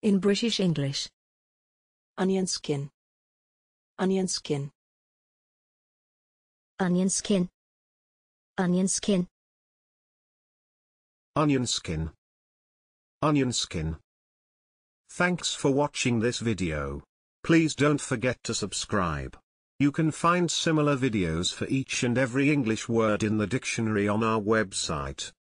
In British English. Onionskin. Onionskin. Onionskin. Onionskin. Onionskin. Onionskin. Thanks for watching this video. Please don't forget to subscribe. You can find similar videos for each and every English word in the dictionary on our website.